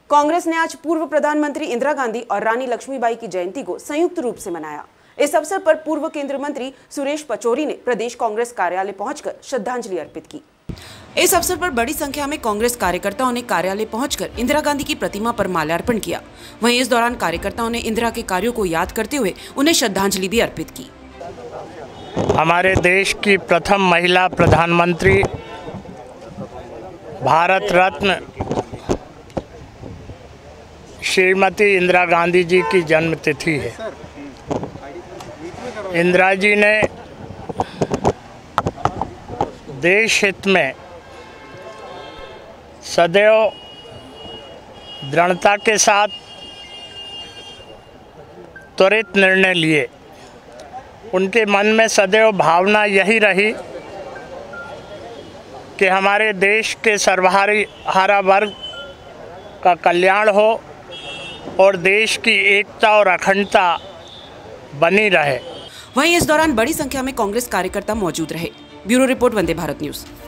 कांग्रेस ने आज पूर्व प्रधानमंत्री इंदिरा गांधी और रानी लक्ष्मीबाई की जयंती को संयुक्त रूप से मनाया। इस अवसर पर पूर्व केंद्रीय मंत्री सुरेश पचौरी ने प्रदेश कांग्रेस कार्यालय पहुंचकर श्रद्धांजलि अर्पित की। इस अवसर पर बड़ी संख्या में कांग्रेस कार्यकर्ताओं ने कार्यालय पहुंचकर इंदिरा गांधी की प्रतिमा पर माल्यार्पण किया। वहीं इस दौरान कार्यकर्ताओं ने इंदिरा के कार्यों को याद करते हुए उन्हें श्रद्धांजलि भी अर्पित की। हमारे देश की प्रथम महिला प्रधानमंत्री, भारत रत्न श्रीमती इंदिरा गांधी जी की जन्म तिथि है। इंदिरा जी ने देश हित में सदैव दृढ़ता के साथ त्वरित निर्णय लिए। उनके मन में सदैव भावना यही रही कि हमारे देश के सर्वहारा वर्ग का कल्याण हो और देश की एकता और अखंडता बनी रहे। वहीं इस दौरान बड़ी संख्या में कांग्रेस कार्यकर्ता मौजूद रहे। Bureau report, Vande Bharat news.